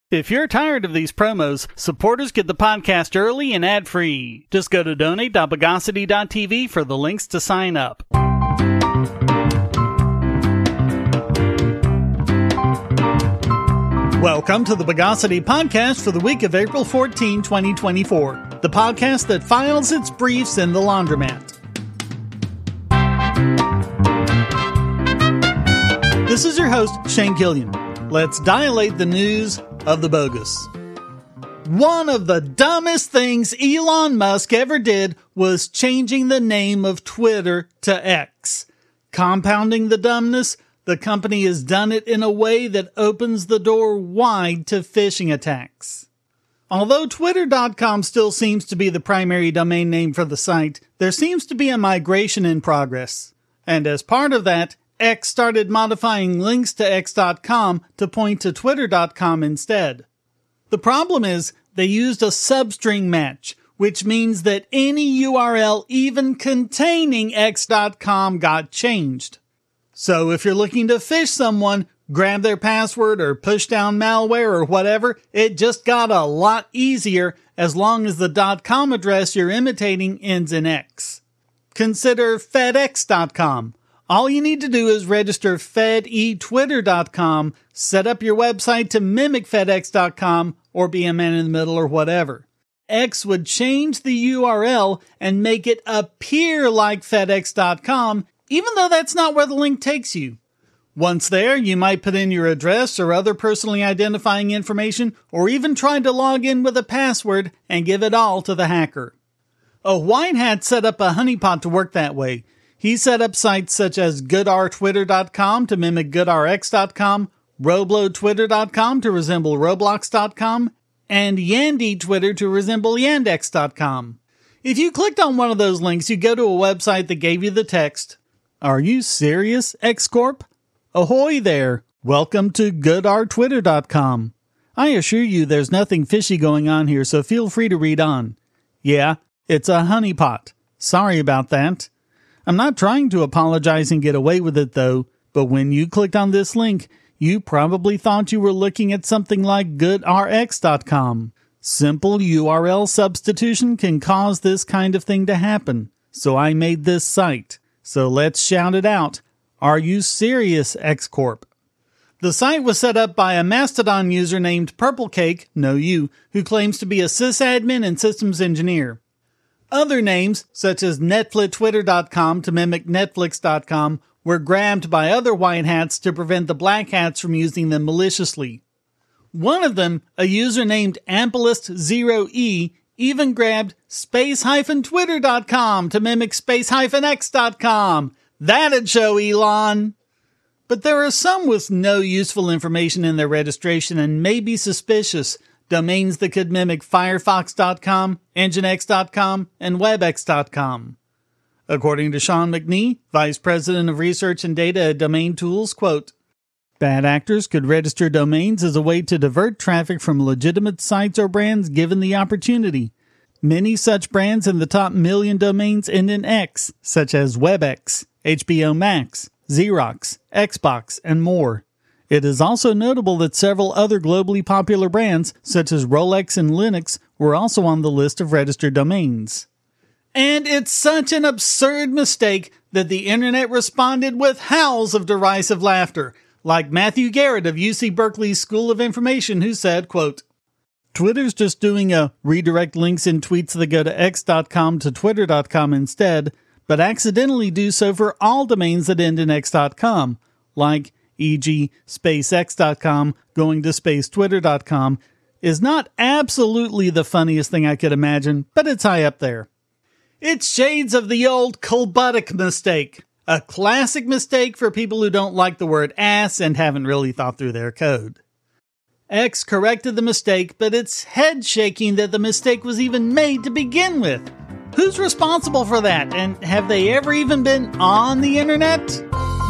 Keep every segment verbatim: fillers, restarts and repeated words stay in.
If you're tired of these promos, supporters get the podcast early and ad-free. Just go to donate dot bogosity dot t v for the links to sign up. Welcome to the Bogosity podcast for the week of April fourteenth, twenty twenty-four. The podcast that files its briefs in the laundromat. This is your host, Shane Killian. Let's dilate the news of the bogus. One of the dumbest things Elon Musk ever did was changing the name of Twitter to X. Compounding the dumbness, the company has done it in a way that opens the door wide to phishing attacks. Although Twitter dot com still seems to be the primary domain name for the site, there seems to be a migration in progress. And as part of that, X started modifying links to X dot com to point to Twitter dot com instead. The problem is, they used a substring match, which means that any U R L even containing X dot com got changed. So if you're looking to phish someone, grab their password or push down malware or whatever, it just got a lot easier as long as the .com address you're imitating ends in X. Consider FedEx dot com. All you need to do is register fed e twitter dot com, set up your website to mimic FedEx dot com, or be a man in the middle or whatever. X would change the U R L and make it appear like FedEx dot com, even though that's not where the link takes you. Once there, you might put in your address or other personally identifying information, or even try to log in with a password and give it all to the hacker. A white hat set up a honeypot to work that way. He set up sites such as good r twitter dot com to mimic good r x dot com, roblo twitter dot com to resemble roblox dot com, and Yandy Twitter to resemble yandex dot com. If you clicked on one of those links, you go to a website that gave you the text, "Are you serious, X Corp? Ahoy there! Welcome to good r twitter dot com. I assure you there's nothing fishy going on here, so feel free to read on. Yeah, it's a honeypot. Sorry about that. I'm not trying to apologize and get away with it though, but when you clicked on this link, you probably thought you were looking at something like good r x dot com. Simple U R L substitution can cause this kind of thing to happen, so I made this site. So let's shout it out. Are you serious, X Corp? The site was set up by a Mastodon user named Purplecake, no you, who claims to be a sysadmin and systems engineer. Other names, such as netflix twitter dot com to mimic netflix dot com, were grabbed by other white hats to prevent the black hats from using them maliciously. One of them, a user named amplest zero e, even grabbed space twitter dot com to mimic space x dot com. That'd show, Elon! But there are some with no useful information in their registration and may be suspicious. Domains that could mimic firefox dot com, nginx dot com, and webex dot com. According to Sean McNee, Vice President of Research and Data at Domain Tools, quote, "Bad actors could register domains as a way to divert traffic from legitimate sites or brands given the opportunity. Many such brands in the top million domains end in X, such as WebEx, H B O Max, Xerox, Xbox, and more. It is also notable that several other globally popular brands, such as Rolex and Linux, were also on the list of registered domains." And it's such an absurd mistake that the internet responded with howls of derisive laughter, like Matthew Garrett of U C Berkeley's School of Information, who said, quote, "Twitter's just doing a redirect links in tweets that go to x dot com to twitter dot com instead, but accidentally do so for all domains that end in x dot com, like for example spacex dot com going to space twitter dot com, is not absolutely the funniest thing I could imagine, but it's high up there. It's shades of the old Kolbutic mistake, a classic mistake for people who don't like the word ass and haven't really thought through their code. X corrected the mistake, but it's head-shaking that the mistake was even made to begin with. Who's responsible for that, and have they ever even been on the internet?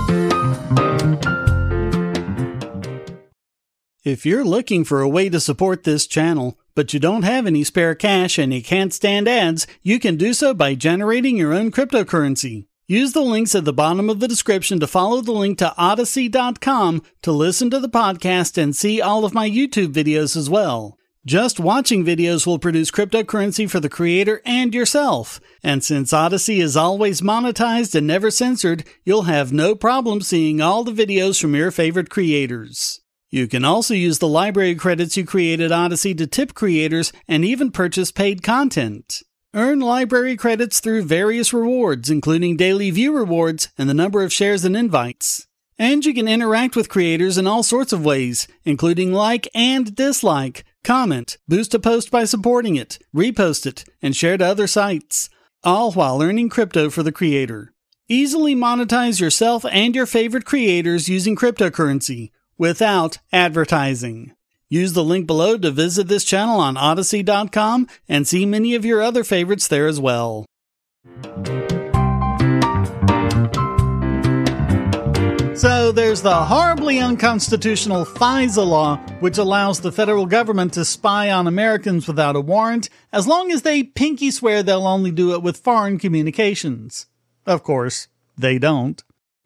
If you're looking for a way to support this channel, but you don't have any spare cash and you can't stand ads, you can do so by generating your own cryptocurrency. Use the links at the bottom of the description to follow the link to odyssey dot com to listen to the podcast and see all of my YouTube videos as well. Just watching videos will produce cryptocurrency for the creator and yourself. And since Odyssey is always monetized and never censored, you'll have no problem seeing all the videos from your favorite creators. You can also use the library credits you create at Odyssey to tip creators and even purchase paid content. Earn library credits through various rewards, including daily view rewards and the number of shares and invites. And you can interact with creators in all sorts of ways, including like and dislike, comment, boost a post by supporting it, repost it, and share to other sites, all while earning crypto for the creator. Easily monetize yourself and your favorite creators using cryptocurrency without advertising. Use the link below to visit this channel on odyssey dot com and see many of your other favorites there as well. So there's the horribly unconstitutional FISA law, which allows the federal government to spy on Americans without a warrant, as long as they pinky swear they'll only do it with foreign communications. Of course, they don't.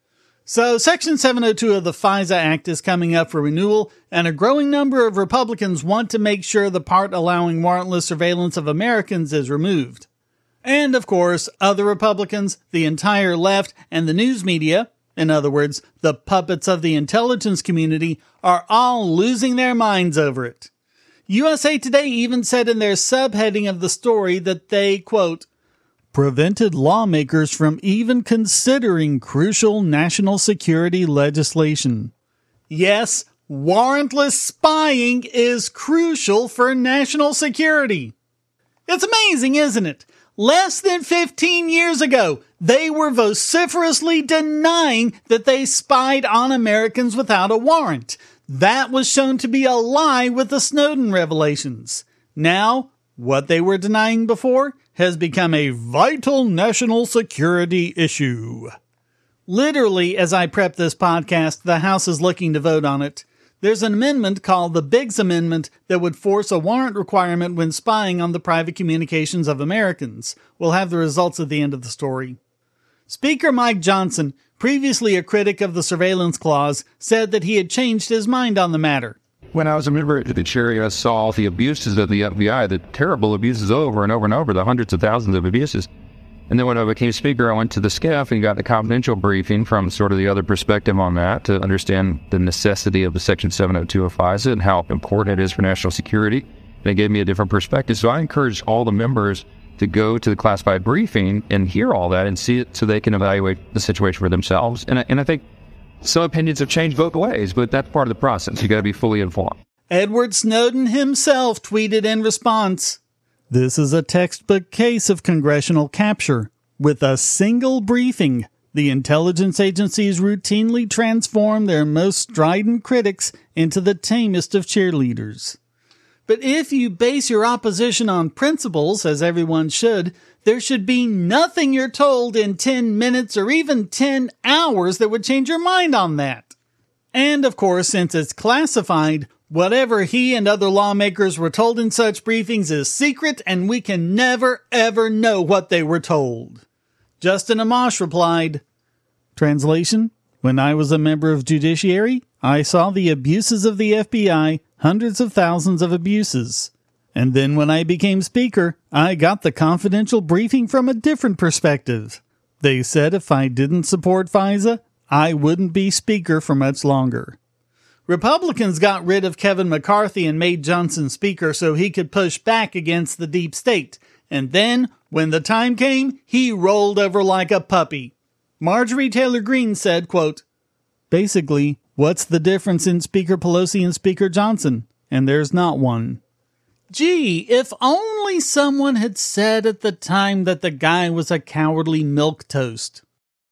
So Section seven oh two of the FISA Act is coming up for renewal, and a growing number of Republicans want to make sure the part allowing warrantless surveillance of Americans is removed. And of course, other Republicans, the entire left, and the news media, in other words, the puppets of the intelligence community, are all losing their minds over it. U S A Today even said in their subheading of the story that they, quote, prevented lawmakers from even considering crucial national security legislation. Yes, warrantless spying is crucial for national security. It's amazing, isn't it? Less than fifteen years ago, they were vociferously denying that they spied on Americans without a warrant. That was shown to be a lie with the Snowden revelations. Now, what they were denying before has become a vital national security issue. Literally, as I prep this podcast, the House is looking to vote on it. There's an amendment called the Biggs Amendment that would force a warrant requirement when spying on the private communications of Americans. We'll have the results at the end of the story. Speaker Mike Johnson, previously a critic of the surveillance clause, said that he had changed his mind on the matter. When I was a member of the jury, I saw the abuses of the F B I, the terrible abuses over and over and over, the hundreds of thousands of abuses. And then when I became speaker, I went to the S C F and got a confidential briefing from sort of the other perspective on that to understand the necessity of the Section seven oh two of FISA and how important it is for national security. And it gave me a different perspective. So I encourage all the members to go to the classified briefing and hear all that and see it so they can evaluate the situation for themselves. And I, and I think some opinions have changed both ways, but that's part of the process. You got to be fully informed. Edward Snowden himself tweeted in response, "This is a textbook case of congressional capture. With a single briefing, the intelligence agencies routinely transform their most strident critics into the tamest of cheerleaders." But if you base your opposition on principles, as everyone should, there should be nothing you're told in ten minutes or even ten hours that would change your mind on that. And of course, since it's classified, whatever he and other lawmakers were told in such briefings is secret, and we can never, ever know what they were told. Justin Amash replied, translation, when I was a member of Judiciary, I saw the abuses of the F B I, hundreds of thousands of abuses. And then when I became speaker, I got the confidential briefing from a different perspective. They said if I didn't support FISA, I wouldn't be speaker for much longer. Republicans got rid of Kevin McCarthy and made Johnson speaker so he could push back against the deep state. And then, when the time came, he rolled over like a puppy. Marjorie Taylor Greene said, quote, basically, what's the difference in Speaker Pelosi and Speaker Johnson? And there's not one. Gee, if only someone had said at the time that the guy was a cowardly milquetoast.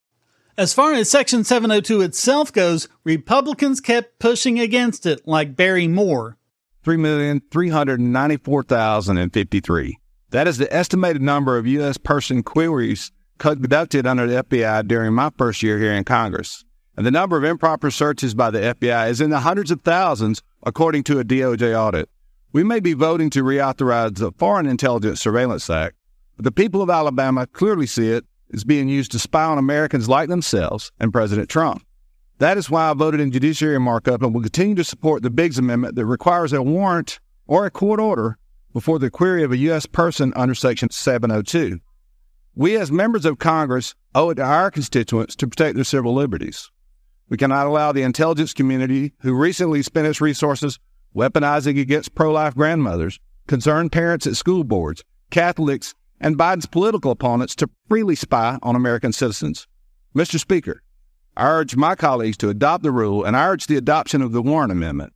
As far as Section seven oh two itself goes, Republicans kept pushing against it, like Barry Moore. three million three hundred ninety-four thousand fifty-three. That is the estimated number of U S person queries conducted under the F B I during my first year here in Congress. And the number of improper searches by the F B I is in the hundreds of thousands, according to a D O J audit. We may be voting to reauthorize the Foreign Intelligence Surveillance Act, but the people of Alabama clearly see it is being used to spy on Americans like themselves and President Trump. That is why I voted in judiciary markup and will continue to support the Biggs Amendment that requires a warrant or a court order before the query of a U S person under Section seven oh two. We as members of Congress owe it to our constituents to protect their civil liberties. We cannot allow the intelligence community, who recently spent its resources weaponizing against pro-life grandmothers, concerned parents at school boards, Catholics, and Biden's political opponents to freely spy on American citizens. Mister Speaker, I urge my colleagues to adopt the rule, and I urge the adoption of the Warren Amendment.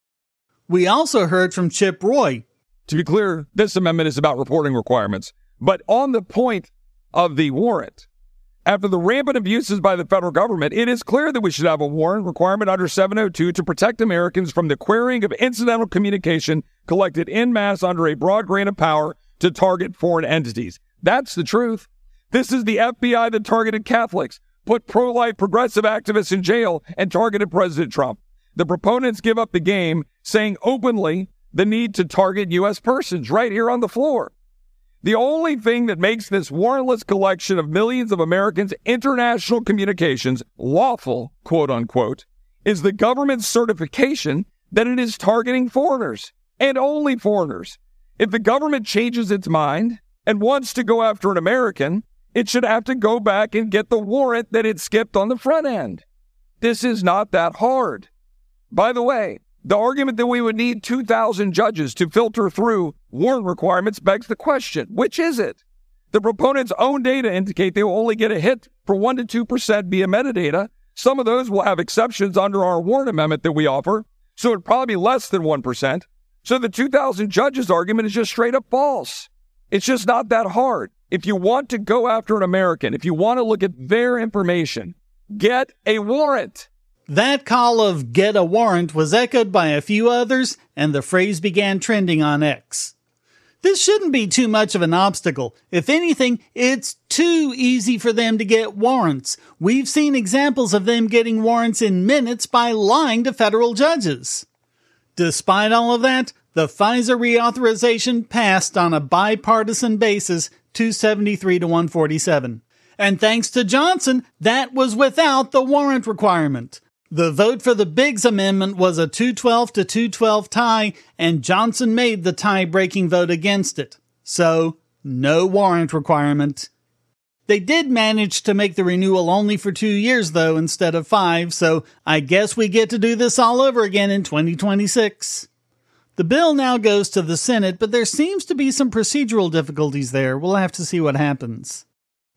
We also heard from Chip Roy. To be clear, this amendment is about reporting requirements. But on the point of the warrant, after the rampant abuses by the federal government, it is clear that we should have a warrant requirement under seven oh two to protect Americans from the querying of incidental communication collected en masse under a broad grant of power to target foreign entities. That's the truth. This is the F B I that targeted Catholics, put pro-life progressive activists in jail, and targeted President Trump. The proponents give up the game, saying openly the need to target U S persons right here on the floor. The only thing that makes this warrantless collection of millions of Americans' international communications lawful, quote unquote, is the government's certification that it is targeting foreigners, and only foreigners. If the government changes its mind and wants to go after an American, it should have to go back and get the warrant that it skipped on the front end. This is not that hard. By the way, the argument that we would need two thousand judges to filter through warrant requirements begs the question, which is it? The proponents' own data indicate they will only get a hit for one to two percent via metadata. Some of those will have exceptions under our warrant amendment that we offer, so it'd probably be less than one percent. So the two thousand judges argument is just straight up false. It's just not that hard. If you want to go after an American, if you want to look at their information, get a warrant. That call of get a warrant was echoed by a few others, and the phrase began trending on X. This shouldn't be too much of an obstacle. If anything, it's too easy for them to get warrants. We've seen examples of them getting warrants in minutes by lying to federal judges. Despite all of that, the FISA reauthorization passed on a bipartisan basis, two seventy-three to one forty-seven. And thanks to Johnson, that was without the warrant requirement. The vote for the Biggs Amendment was a two twelve to two twelve tie, and Johnson made the tie-breaking vote against it. So, no warrant requirement. They did manage to make the renewal only for two years, though, instead of five, so I guess we get to do this all over again in twenty twenty-six. The bill now goes to the Senate, but there seems to be some procedural difficulties there. We'll have to see what happens.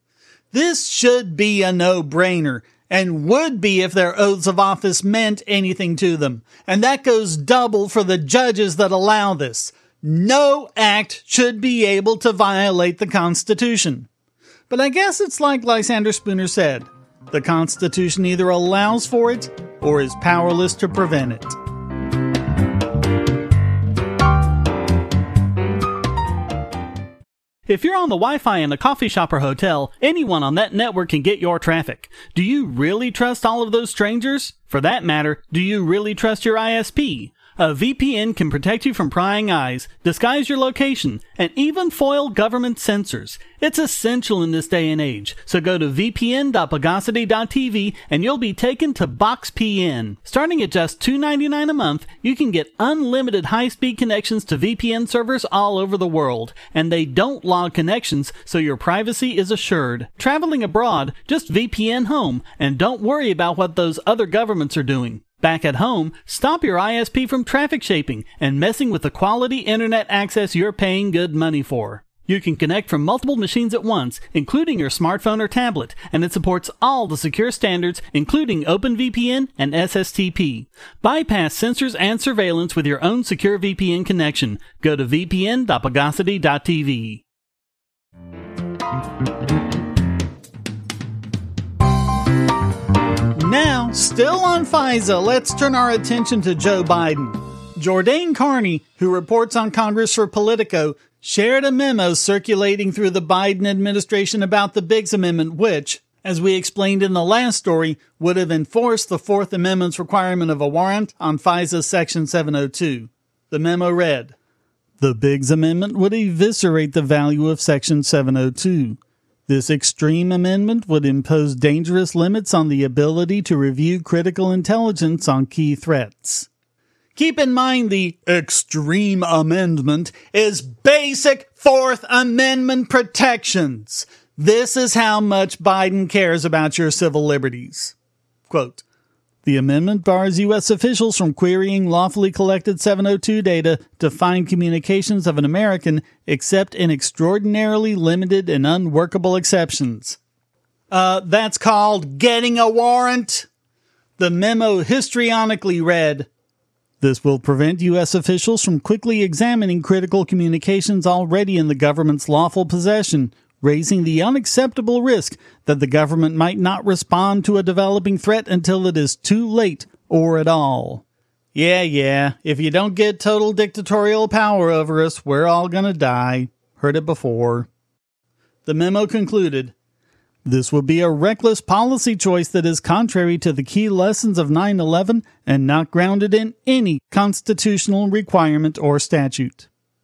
This should be a no-brainer, and would be if their oaths of office meant anything to them. And that goes double for the judges that allow this. No act should be able to violate the Constitution. But I guess it's like Lysander Spooner said, the Constitution either allows for it or is powerless to prevent it. If you're on the Wi-Fi in a coffee shop or hotel, anyone on that network can get your traffic. Do you really trust all of those strangers? For that matter, do you really trust your I S P? A V P N can protect you from prying eyes, disguise your location, and even foil government censors. It's essential in this day and age, so go to v p n dot bogosity dot t v and you'll be taken to Box P N. Starting at just two dollars and ninety-nine cents a month, you can get unlimited high-speed connections to V P N servers all over the world, and they don't log connections, so your privacy is assured. Traveling abroad, just V P N home, and don't worry about what those other governments are doing. Back at home, stop your I S P from traffic shaping and messing with the quality internet access you're paying good money for. You can connect from multiple machines at once, including your smartphone or tablet, and it supports all the secure standards, including OpenVPN and S S T P. Bypass censors and surveillance with your own secure V P N connection. Go to v p n dot bogosity dot t v. Now, still on FISA, let's turn our attention to Joe Biden. Jordan Carney, who reports on Congress for Politico, shared a memo circulating through the Biden administration about the Biggs Amendment, which, as we explained in the last story, would have enforced the Fourth Amendment's requirement of a warrant on FISA Section seven oh two. The memo read, "The Biggs Amendment would eviscerate the value of Section seven oh two. This extreme amendment would impose dangerous limits on the ability to review critical intelligence on key threats. Keep in mind the extreme amendment is basic Fourth Amendment protections. This is how much Biden cares about your civil liberties. Quote, the amendment bars U S officials from querying lawfully collected seven oh two data to find communications of an American except in extraordinarily limited and unworkable exceptions. Uh, that's called getting a warrant. The memo histrionically read, this will prevent U S officials from quickly examining critical communications already in the government's lawful possession, raising the unacceptable risk that the government might not respond to a developing threat until it is too late or at all. Yeah, yeah, if you don't get total dictatorial power over us, we're all gonna die. Heard it before. The memo concluded, this would be a reckless policy choice that is contrary to the key lessons of nine eleven and not grounded in any constitutional requirement or statute.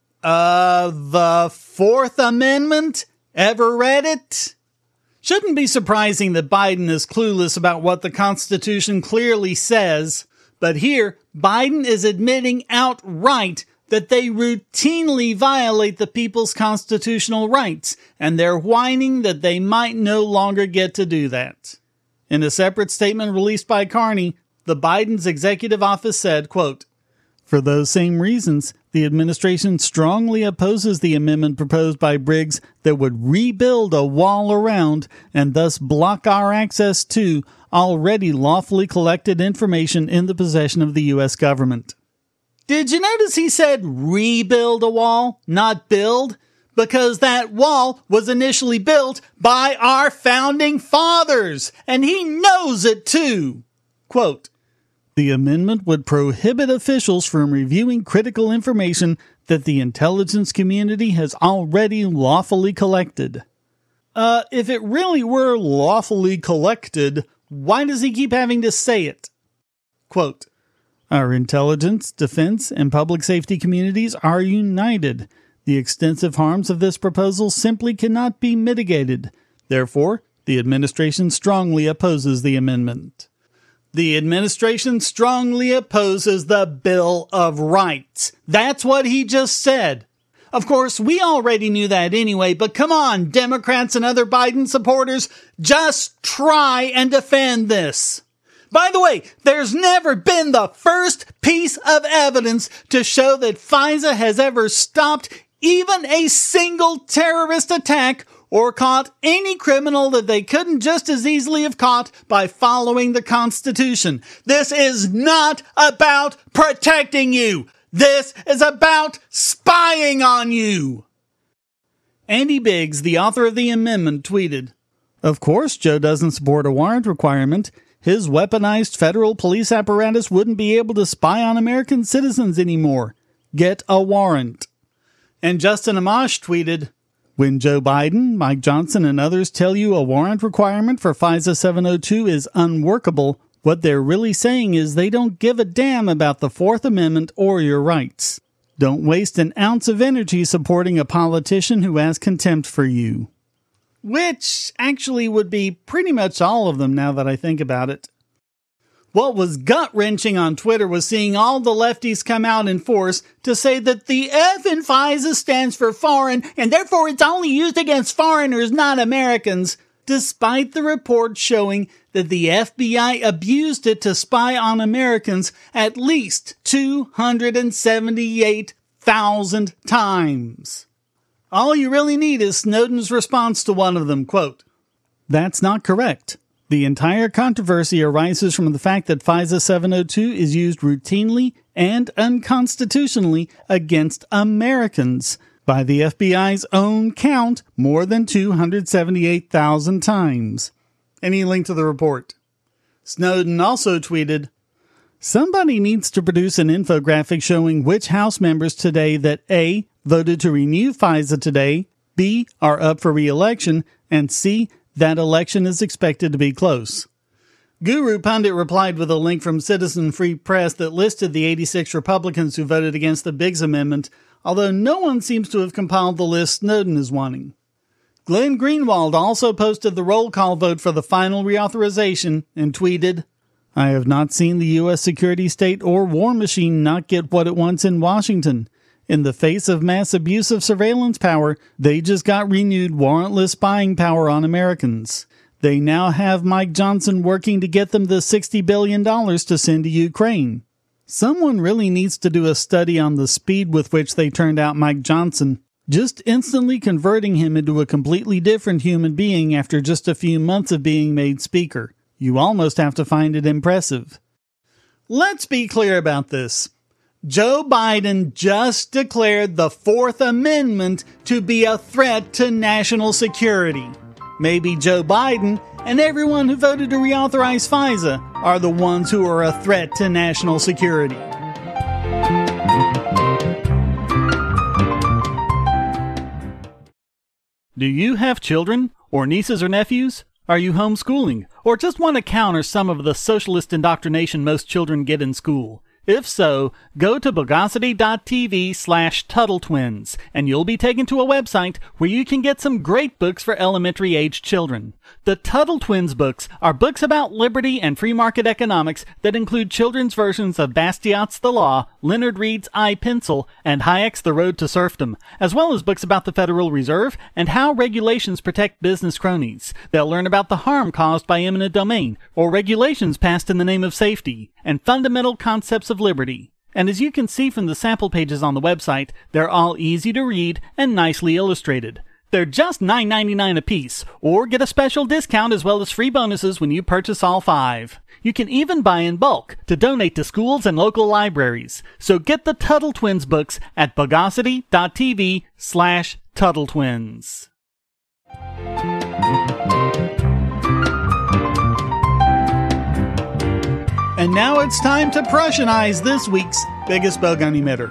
Uh, the Fourth Amendment? Ever read it? Shouldn't be surprising that Biden is clueless about what the Constitution clearly says, but here, Biden is admitting outright that they routinely violate the people's constitutional rights, and they're whining that they might no longer get to do that. In a separate statement released by Carney, the Biden's executive office said, quote, for those same reasons, the administration strongly opposes the amendment proposed by Briggs that would rebuild a wall around and thus block our access to already lawfully collected information in the possession of the U S government. Did you notice he said rebuild a wall, not build? Because that wall was initially built by our founding fathers, and he knows it too. Quote, the amendment would prohibit officials from reviewing critical information that the intelligence community has already lawfully collected. Uh, if it really were lawfully collected, why does he keep having to say it? Quote, our intelligence, defense, and public safety communities are united. The extensive harms of this proposal simply cannot be mitigated. Therefore, the administration strongly opposes the amendment. The administration strongly opposes the Bill of Rights. That's what he just said. Of course, we already knew that anyway, but come on, Democrats and other Biden supporters, just try and defend this. By the way, there's never been the first piece of evidence to show that FISA has ever stopped even a single terrorist attack or caught any criminal that they couldn't just as easily have caught by following the Constitution. This is not about protecting you. This is about spying on you. Andy Biggs, the author of the amendment, tweeted, of course, Joe doesn't support a warrant requirement. His weaponized federal police apparatus wouldn't be able to spy on American citizens anymore. Get a warrant. And Justin Amash tweeted, when Joe Biden, Mike Johnson, and others tell you a warrant requirement for FISA seven oh two is unworkable, what they're really saying is they don't give a damn about the Fourth Amendment or your rights. Don't waste an ounce of energy supporting a politician who has contempt for you. Which actually would be pretty much all of them now that I think about it. What was gut-wrenching on Twitter was seeing all the lefties come out in force to say that the F in FISA stands for foreign, and therefore it's only used against foreigners, not Americans, despite the report showing that the F B I abused it to spy on Americans at least two hundred seventy-eight thousand times. All you really need is Snowden's response to one of them, quote, that's not correct. The entire controversy arises from the fact that FISA seven oh two is used routinely and unconstitutionally against Americans. By the F B I's own count, more than two hundred seventy-eight thousand times. Any link to the report. Snowden also tweeted, somebody needs to produce an infographic showing which House members today that A, voted to renew FISA today, B, are up for re-election, and C, that election is expected to be close. Guru Pundit replied with a link from Citizen Free Press that listed the eighty-six Republicans who voted against the Biggs Amendment, although no one seems to have compiled the list Snowden is wanting. Glenn Greenwald also posted the roll call vote for the final reauthorization and tweeted, "I have not seen the U S security state or war machine not get what it wants in Washington. In the face of mass abuse of surveillance power, they just got renewed warrantless spying power on Americans. They now have Mike Johnson working to get them the sixty billion dollars to send to Ukraine." Someone really needs to do a study on the speed with which they turned out Mike Johnson, just instantly converting him into a completely different human being after just a few months of being made speaker. You almost have to find it impressive. Let's be clear about this. Joe Biden just declared the Fourth Amendment to be a threat to national security. Maybe Joe Biden and everyone who voted to reauthorize FISA are the ones who are a threat to national security. Do you have children, or nieces or nephews? Are you homeschooling, or just want to counter some of the socialist indoctrination most children get in school? If so, go to bogosity.tv slash Tuttle Twins, and you'll be taken to a website where you can get some great books for elementary-aged children. The Tuttle Twins books are books about liberty and free market economics that include children's versions of Bastiat's The Law, Leonard Read's I, Pencil, and Hayek's The Road to Serfdom, as well as books about the Federal Reserve and how regulations protect business cronies. They'll learn about the harm caused by eminent domain, or regulations passed in the name of safety, and fundamental concepts of liberty. And as you can see from the sample pages on the website, they're all easy to read and nicely illustrated. They're just nine ninety-nine a piece, or get a special discount as well as free bonuses when you purchase all five. You can even buy in bulk to donate to schools and local libraries. So get the Tuttle Twins books at bogosity.tv slash Tuttle Twins. And now it's time to Prussianize this week's biggest Bogon emitter.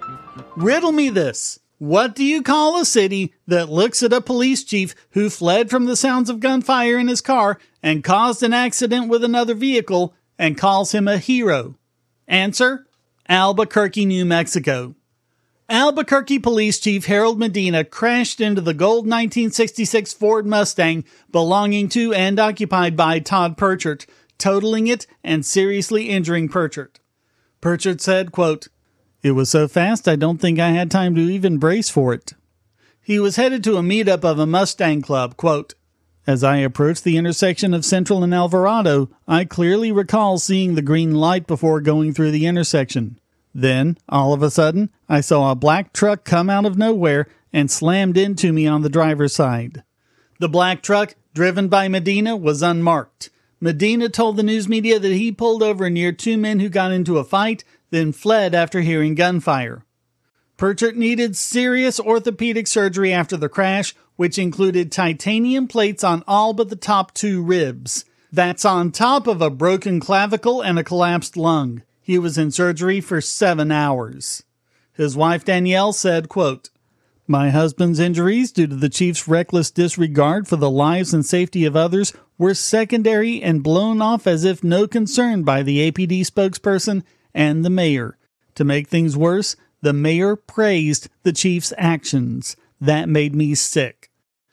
Riddle me this. What do you call a city that looks at a police chief who fled from the sounds of gunfire in his car and caused an accident with another vehicle and calls him a hero? Answer: Albuquerque, New Mexico. Albuquerque Police Chief Harold Medina crashed into the gold nineteen sixty-six Ford Mustang belonging to and occupied by Todd Purchart, totaling it and seriously injuring Purchart. Purchart said, quote, "It was so fast I don't think I had time to even brace for it." He was headed to a meetup of a Mustang club, quote, "As I approached the intersection of Central and Alvarado, I clearly recall seeing the green light before going through the intersection. Then, all of a sudden, I saw a black truck come out of nowhere and slammed into me on the driver's side." The black truck, driven by Medina, was unmarked. Medina told the news media that he pulled over near two men who got into a fight, then fled after hearing gunfire. Purchart needed serious orthopedic surgery after the crash, which included titanium plates on all but the top two ribs. That's on top of a broken clavicle and a collapsed lung. He was in surgery for seven hours. His wife Danielle said, quote, "My husband's injuries due to the chief's reckless disregard for the lives and safety of others were secondary and blown off as if no concern by the A P D spokesperson and the mayor. To make things worse, the mayor praised the chief's actions. That made me sick."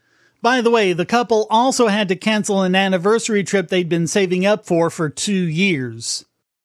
By the way, the couple also had to cancel an anniversary trip they'd been saving up for for two years.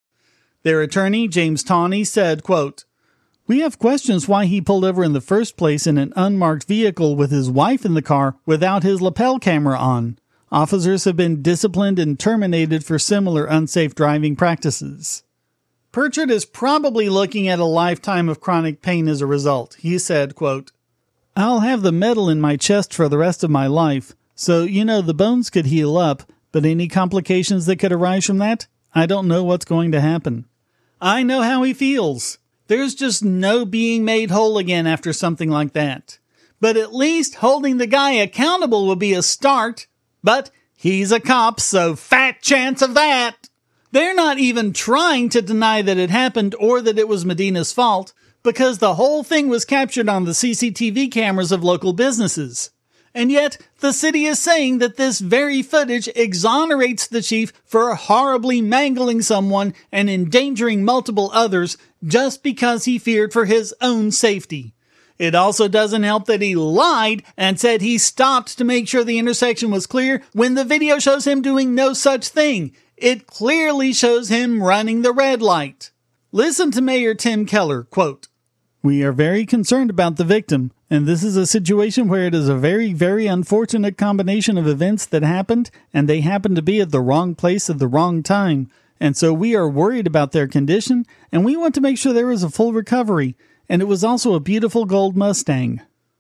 Their attorney, James Tawney, said, quote, "We have questions why he pulled over in the first place in an unmarked vehicle with his wife in the car without his lapel camera on. Officers have been disciplined and terminated for similar unsafe driving practices." Purchart is probably looking at a lifetime of chronic pain as a result. He said, quote, "I'll have the metal in my chest for the rest of my life, so, you know, the bones could heal up, but any complications that could arise from that, I don't know what's going to happen." I know how he feels. There's just no being made whole again after something like that. But at least holding the guy accountable would be a start. But he's a cop, so fat chance of that. They're not even trying to deny that it happened or that it was Medina's fault, because the whole thing was captured on the C C T V cameras of local businesses. And yet, the city is saying that this very footage exonerates the chief for horribly mangling someone and endangering multiple others just because he feared for his own safety. It also doesn't help that he lied and said he stopped to make sure the intersection was clear when the video shows him doing no such thing. It clearly shows him running the red light. Listen to Mayor Tim Keller, quote, "We are very concerned about the victim, and this is a situation where it is a very, very unfortunate combination of events that happened, and they happened to be at the wrong place at the wrong time. And so we are worried about their condition, and we want to make sure there is a full recovery. And it was also a beautiful gold Mustang."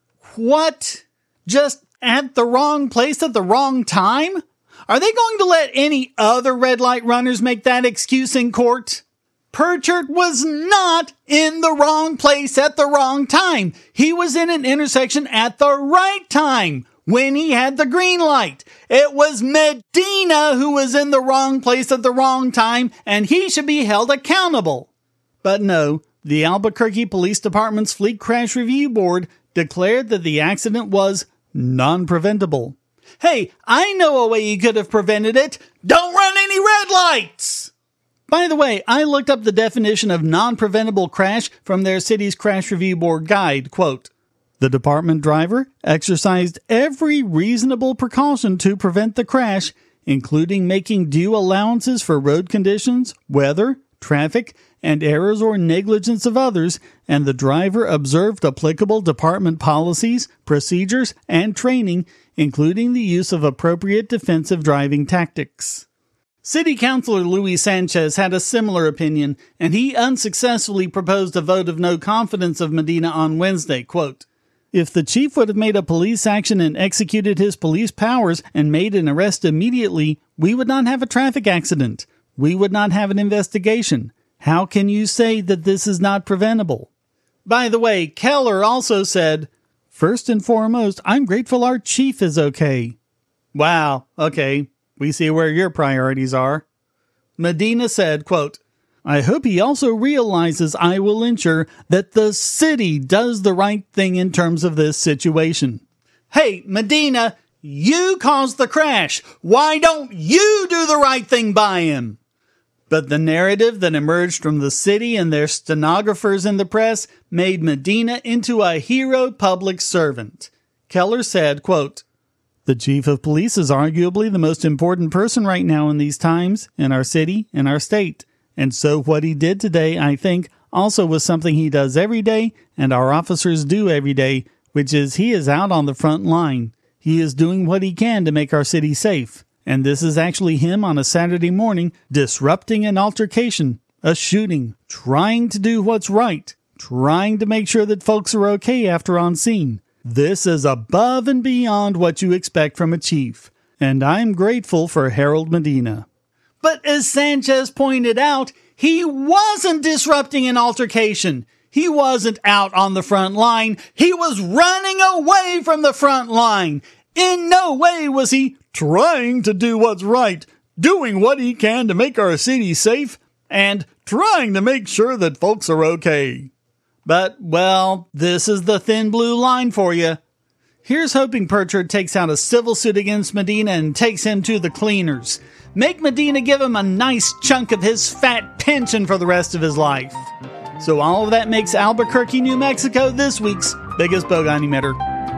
What? Just at the wrong place at the wrong time? Are they going to let any other red light runners make that excuse in court? Pritchard was not in the wrong place at the wrong time. He was in an intersection at the right time when he had the green light. It was Medina who was in the wrong place at the wrong time, and he should be held accountable. But no, the Albuquerque Police Department's Fleet Crash Review Board declared that the accident was non-preventable. Hey, I know a way you could have prevented it. Don't run any red lights! By the way, I looked up the definition of non-preventable crash from their city's Crash Review Board guide. Quote, "The department driver exercised every reasonable precaution to prevent the crash, including making due allowances for road conditions, weather, traffic, and errors or negligence of others, and the driver observed applicable department policies, procedures, and training, including the use of appropriate defensive driving tactics." City Councilor Luis Sanchez had a similar opinion, and he unsuccessfully proposed a vote of no confidence of Medina on Wednesday. Quote, "If the chief would have made a police action and executed his police powers and made an arrest immediately, we would not have a traffic accident. We would not have an investigation. How can you say that this is not preventable?" By the way, Keller also said, "First and foremost, I'm grateful our chief is okay." Wow, okay. We see where your priorities are. Medina said, quote, "I hope he also realizes I will ensure that the city does the right thing in terms of this situation." Hey, Medina, you caused the crash. Why don't you do the right thing by him? But the narrative that emerged from the city and their stenographers in the press made Medina into a hero public servant. Keller said, quote, "The chief of police is arguably the most important person right now in these times, in our city, in our state. And so what he did today, I think, also was something he does every day and our officers do every day, which is he is out on the front line. He is doing what he can to make our city safe. And this is actually him on a Saturday morning disrupting an altercation, a shooting, trying to do what's right, trying to make sure that folks are okay after on scene. This is above and beyond what you expect from a chief, and I'm grateful for Harold Medina." But as Sanchez pointed out, he wasn't disrupting an altercation. He wasn't out on the front line. He was running away from the front line. In no way was he trying to do what's right, doing what he can to make our city safe, and trying to make sure that folks are okay. But, well, this is the thin blue line for you. Here's hoping Pritchard takes out a civil suit against Medina and takes him to the cleaners. Make Medina give him a nice chunk of his fat pension for the rest of his life. So all of that makes Albuquerque, New Mexico this week's biggest Bogon emitter.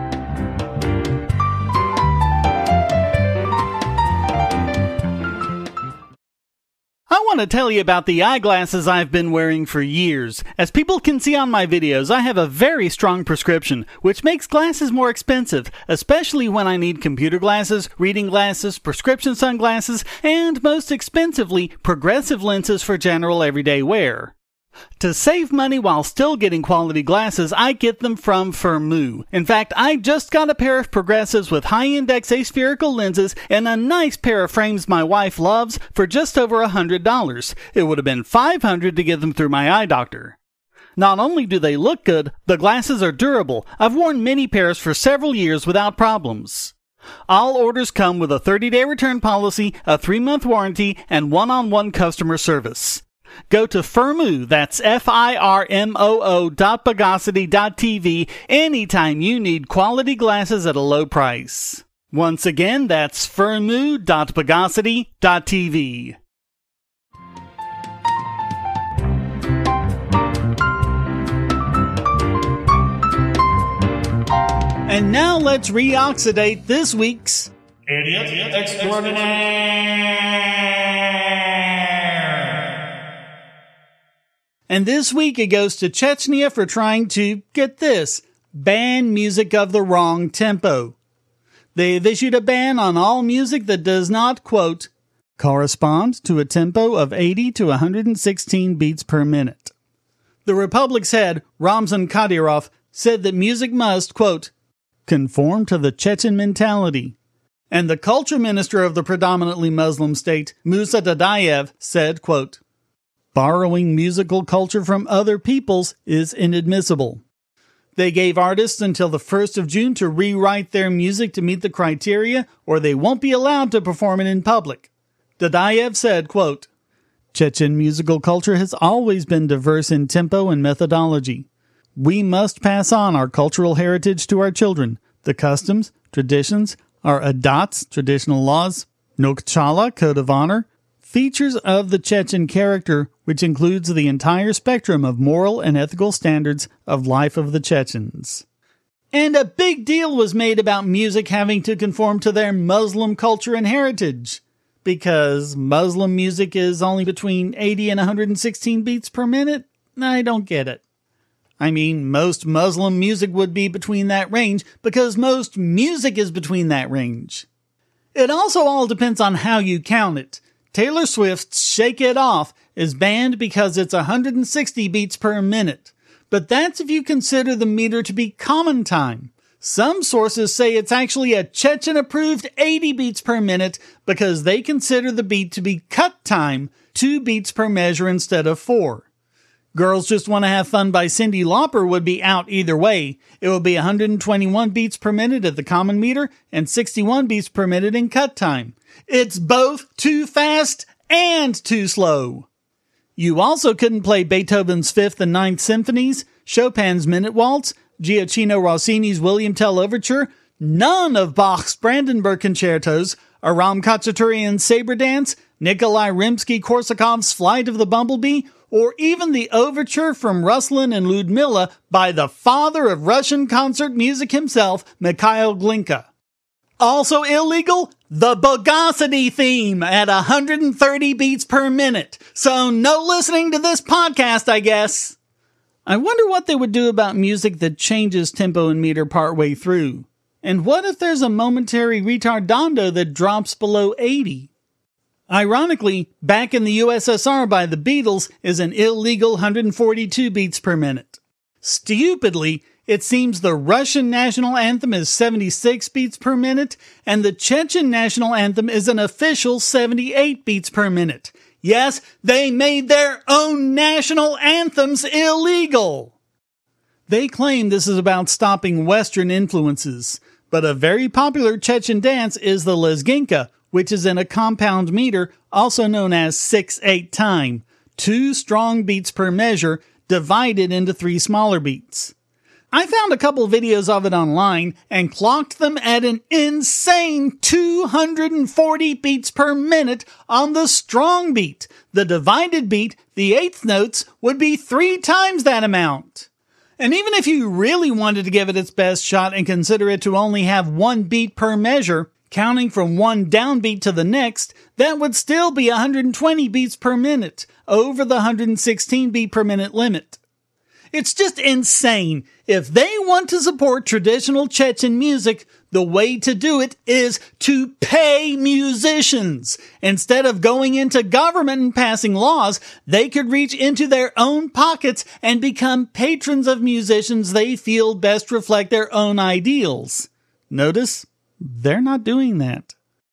I want to tell you about the eyeglasses I've been wearing for years. As people can see on my videos, I have a very strong prescription, which makes glasses more expensive, especially when I need computer glasses, reading glasses, prescription sunglasses, and most expensively, progressive lenses for general everyday wear. To save money while still getting quality glasses, I get them from Firmoo. In fact, I just got a pair of progressives with high-index aspherical lenses and a nice pair of frames my wife loves for just over one hundred dollars. It would have been five hundred dollars to get them through my eye doctor. Not only do they look good, the glasses are durable. I've worn many pairs for several years without problems. All orders come with a thirty-day return policy, a three-month warranty, and one-on-one customer service. Go to Firmoo, that's F I R M O O dot Bogosity dot T V anytime you need quality glasses at a low price. Once again, that's Firmoo dot Bogosity dot T V. And now let's reoxidate this week's Idiot Extraordinaire. And this week it goes to Chechnya for trying to, get this, ban music of the wrong tempo. They've issued a ban on all music that does not, quote, correspond to a tempo of eighty to one hundred sixteen beats per minute. The Republic's head, Ramzan Kadyrov, said that music must, quote, conform to the Chechen mentality. And the culture minister of the predominantly Muslim state, Musa Dadayev, said, quote, borrowing musical culture from other peoples is inadmissible. They gave artists until the first of June to rewrite their music to meet the criteria, or they won't be allowed to perform it in public. Dadayev said, quote, Chechen musical culture has always been diverse in tempo and methodology. We must pass on our cultural heritage to our children, the customs, traditions, our adats, traditional laws, nokchala, code of honor, features of the Chechen character, which includes the entire spectrum of moral and ethical standards of life of the Chechens. And a big deal was made about music having to conform to their Muslim culture and heritage, because Muslim music is only between eighty and one hundred sixteen beats per minute? I don't get it. I mean, most Muslim music would be between that range, because most music is between that range. It also all depends on how you count it. Taylor Swift's Shake It Off is banned because it's one hundred sixty beats per minute. But that's if you consider the meter to be common time. Some sources say it's actually a Chechen-approved eighty beats per minute because they consider the beat to be cut time, two beats per measure instead of four. Girls Just Want to Have Fun by Cyndi Lauper would be out either way. It would be one hundred twenty-one beats per minute at the common meter and sixty-one beats per minute in cut time. It's both too fast and too slow. You also couldn't play Beethoven's Fifth and Ninth Symphonies, Chopin's Minute Waltz, Gioacchino Rossini's William Tell Overture, none of Bach's Brandenburg Concertos, Aram Khachaturian's Sabre Dance, Nikolai Rimsky-Korsakov's Flight of the Bumblebee, or even the overture from Ruslan and Ludmilla by the father of Russian concert music himself, Mikhail Glinka. Also illegal, the Bogosity theme at one hundred thirty beats per minute. So no listening to this podcast, I guess. I wonder what they would do about music that changes tempo and meter partway through. And what if there's a momentary retardando that drops below eighty? Ironically, Back in the U S S R by the Beatles is an illegal one hundred forty-two beats per minute. Stupidly, it seems the Russian national anthem is seventy-six beats per minute, and the Chechen national anthem is an official seventy-eight beats per minute. Yes, they made their own national anthems illegal. They claim this is about stopping Western influences, but a very popular Chechen dance is the lezginka, which is in a compound meter, also known as six eight time, two strong beats per measure, divided into three smaller beats. I found a couple videos of it online and clocked them at an insane two hundred forty beats per minute on the strong beat. The divided beat, the eighth notes, would be three times that amount. And even if you really wanted to give it its best shot and consider it to only have one beat per measure, counting from one downbeat to the next, that would still be one hundred twenty beats per minute, over the one hundred sixteen beat per minute limit. It's just insane. If they want to support traditional Chechen music, the way to do it is to pay musicians. Instead of going into government and passing laws, they could reach into their own pockets and become patrons of musicians they feel best reflect their own ideals. Notice, they're not doing that.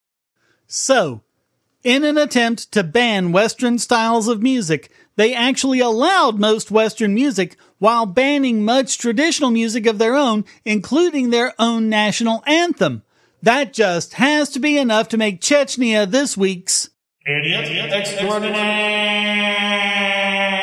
So, in an attempt to ban Western styles of music, they actually allowed most Western music while banning much traditional music of their own, including their own national anthem. That just has to be enough to make Chechnya this week's Idiot Extraordinaire.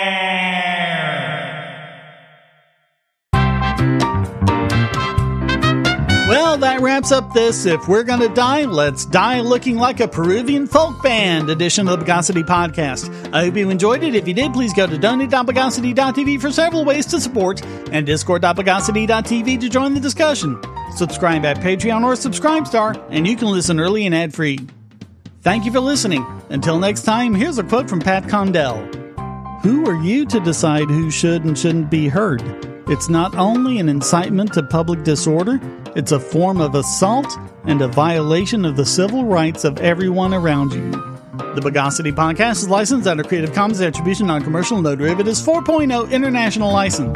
Well, that wraps up this If We're Gonna Die, Let's Die Looking Like a Peruvian Folk Band edition of the Bogosity Podcast. I hope you enjoyed it. If you did, please go to donate dot bogosity dot t v for several ways to support and discord dot bogosity dot t v to join the discussion. Subscribe at Patreon or Subscribestar, and you can listen early and ad-free. Thank you for listening. Until next time, here's a quote from Pat Condell. Who are you to decide who should and shouldn't be heard? It's not only an incitement to public disorder, it's a form of assault and a violation of the civil rights of everyone around you. The Bogosity podcast is licensed under Creative Commons Attribution Non-Commercial No Derivatives four point oh International License.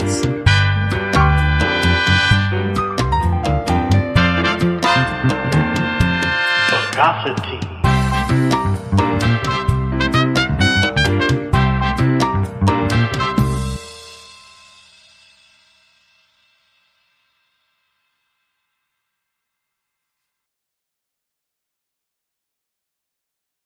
Bogosity.